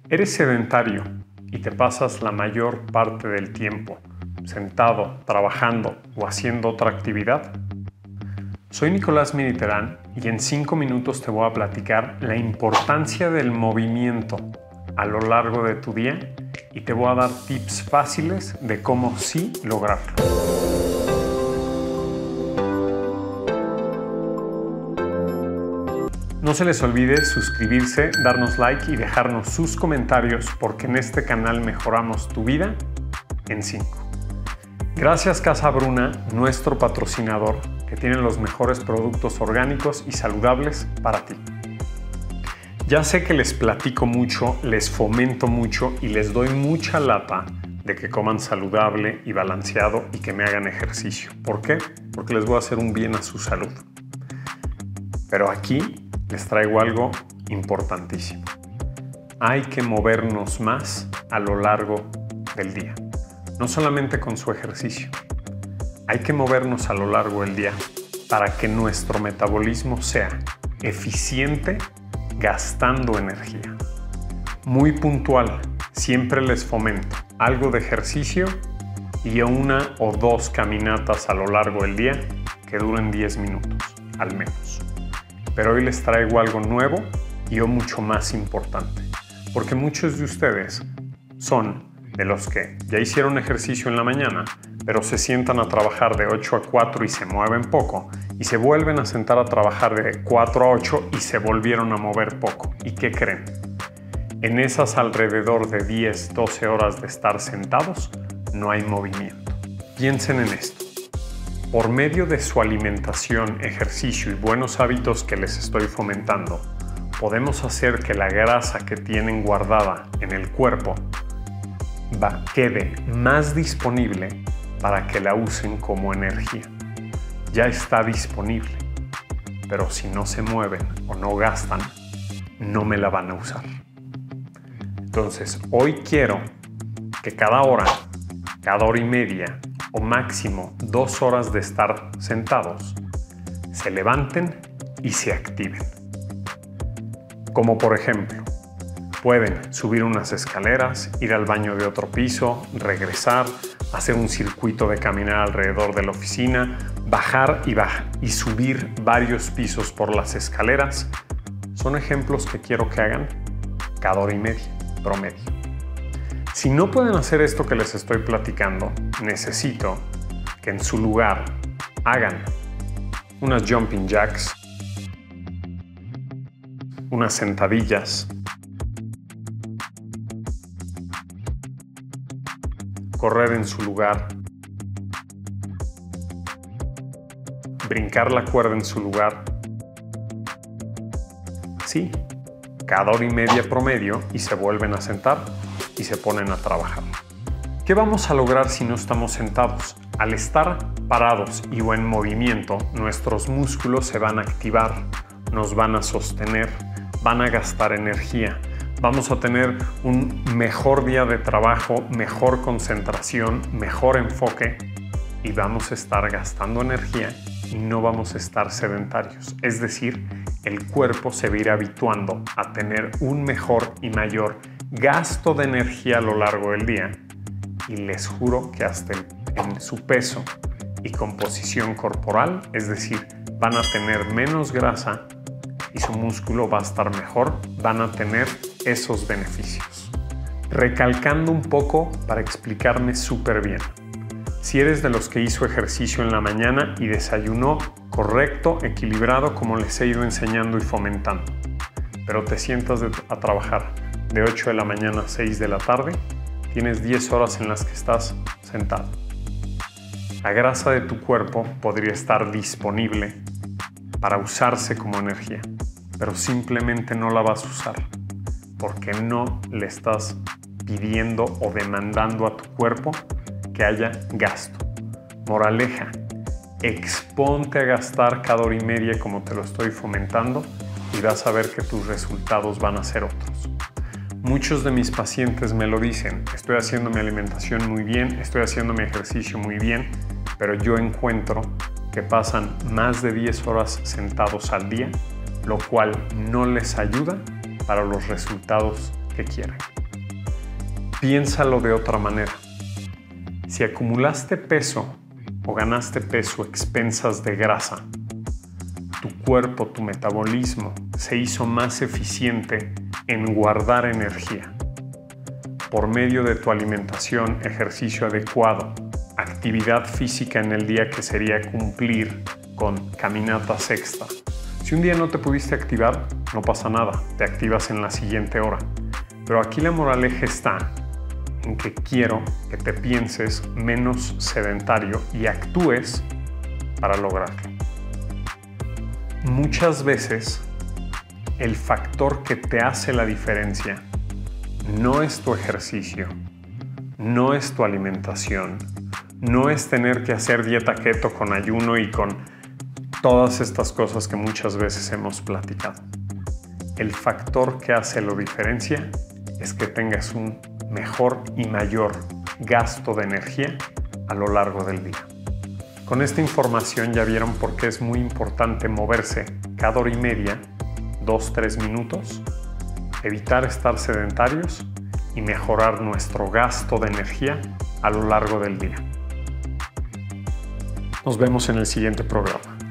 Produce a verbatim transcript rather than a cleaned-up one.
¿Eres sedentario y te pasas la mayor parte del tiempo sentado, trabajando o haciendo otra actividad? Soy Nicolás Militerán y en cinco minutos te voy a platicar la importancia del movimiento a lo largo de tu día y te voy a dar tips fáciles de cómo sí lograrlo. No se les olvide suscribirse, darnos like y dejarnos sus comentarios porque en este canal mejoramos tu vida en cinco. Gracias Casa Bruna, nuestro patrocinador, que tiene los mejores productos orgánicos y saludables para ti. Ya sé que les platico mucho, les fomento mucho y les doy mucha lata de que coman saludable y balanceado y que me hagan ejercicio. ¿Por qué? Porque les voy a hacer un bien a su salud. Pero aquí les traigo algo importantísimo. Hay que movernos más a lo largo del día. No solamente con su ejercicio. Hay que movernos a lo largo del día para que nuestro metabolismo sea eficiente gastando energía. Muy puntual, siempre les fomento algo de ejercicio y una o dos caminatas a lo largo del día que duren diez minutos, al menos. Pero hoy les traigo algo nuevo y o mucho más importante, porque muchos de ustedes son de los que ya hicieron ejercicio en la mañana, pero se sientan a trabajar de ocho a cuatro y se mueven poco, y se vuelven a sentar a trabajar de cuatro a ocho y se volvieron a mover poco. ¿Y qué creen? En esas alrededor de diez, doce horas de estar sentados, no hay movimiento. Piensen en esto. Por medio de su alimentación, ejercicio y buenos hábitos que les estoy fomentando, podemos hacer que la grasa que tienen guardada en el cuerpo va, quede más disponible para que la usen como energía. Ya está disponible, pero si no se mueven o no gastan, no me la van a usar. Entonces, hoy quiero que cada hora, cada hora y media, o máximo dos horas de estar sentados, se levanten y se activen. Como por ejemplo, pueden subir unas escaleras, ir al baño de otro piso, regresar, hacer un circuito de caminar alrededor de la oficina, bajar y, bajar y subir varios pisos por las escaleras. Son ejemplos que quiero que hagan cada hora y media, promedio. Si no pueden hacer esto que les estoy platicando, necesito que en su lugar hagan unas jumping jacks, unas sentadillas, correr en su lugar, brincar la cuerda en su lugar. Sí, cada hora y media promedio y se vuelven a sentar y se ponen a trabajar. ¿Qué vamos a lograr si no estamos sentados? Al estar parados y o en movimiento, nuestros músculos se van a activar, nos van a sostener, van a gastar energía. Vamos a tener un mejor día de trabajo, mejor concentración, mejor enfoque y vamos a estar gastando energía y no vamos a estar sedentarios. Es decir, el cuerpo se va a ir habituando a tener un mejor y mayor gasto de energía a lo largo del día y les juro que hasta el, en su peso y composición corporal, es decir, van a tener menos grasa y su músculo va a estar mejor, van a tener esos beneficios. Recalcando un poco para explicarme súper bien. Si eres de los que hizo ejercicio en la mañana y desayunó correcto, equilibrado, como les he ido enseñando y fomentando, pero te sientas de, a trabajar de ocho de la mañana a seis de la tarde, tienes diez horas en las que estás sentado. La grasa de tu cuerpo podría estar disponible para usarse como energía, pero simplemente no la vas a usar porque no le estás pidiendo o demandando a tu cuerpo que haya gasto. Moraleja, exponte a gastar cada hora y media como te lo estoy fomentando y vas a ver que tus resultados van a ser otros. Muchos de mis pacientes me lo dicen, estoy haciendo mi alimentación muy bien, estoy haciendo mi ejercicio muy bien, pero yo encuentro que pasan más de diez horas sentados al día, lo cual no les ayuda para los resultados que quieren. Piénsalo de otra manera. Si acumulaste peso o ganaste peso a expensas de grasa, tu cuerpo, tu metabolismo se hizo más eficiente en guardar energía. Por medio de tu alimentación, ejercicio adecuado, actividad física en el día que sería cumplir con caminatas extra. Si un día no te pudiste activar, no pasa nada, te activas en la siguiente hora. Pero aquí la moraleja está en que quiero que te pienses menos sedentario y actúes para lograrlo. Muchas veces el factor que te hace la diferencia no es tu ejercicio, no es tu alimentación, no es tener que hacer dieta keto con ayuno y con todas estas cosas que muchas veces hemos platicado. El factor que hace la diferencia es que tengas un mejor y mayor gasto de energía a lo largo del día. Con esta información ya vieron por qué es muy importante moverse cada hora y media, dos, tres minutos, evitar estar sedentarios y mejorar nuestro gasto de energía a lo largo del día. Nos vemos en el siguiente programa.